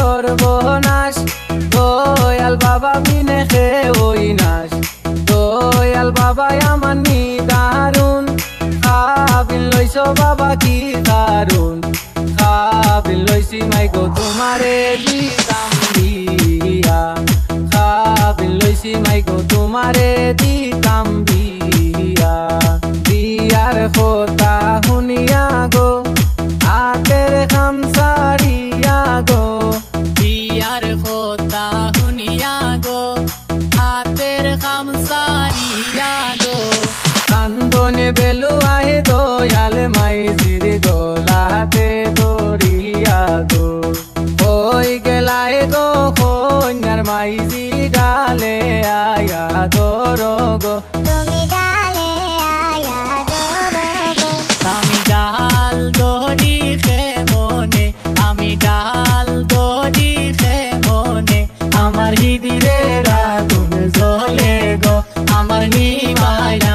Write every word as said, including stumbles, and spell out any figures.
সর্বনাশ দয়াল বাবা বিনে খে ওই নাশ দয়াল বাবা আমার নিদারুন খাবিল লইছ বাবা কি দারুন খাবিল লইছি মাই গো তোমারে দিতাম বিয়া খাবিল লইছি মাই গো তোমারে দিতাম বিয়া বিয়ার কথা শুনিয়া গো আতের খাম সারিয়া গো বিয়ার কথা শুনিয়া গো হাতের খাম সারিয়া গো কান্দনে বেলুয়ায় দয়াল মাইজির গলাতে দরিয়া গো ওই গেলায় গো কন্যার মাইজি ডালে আয়া দর গো তুমি ডালে আয়া দরগো আমি ডাল দড়ি খে মনে আমি ডাল দড়ি খে মনে আমার হৃদিরে রাগুন জ্বলে গো আমার নিমায়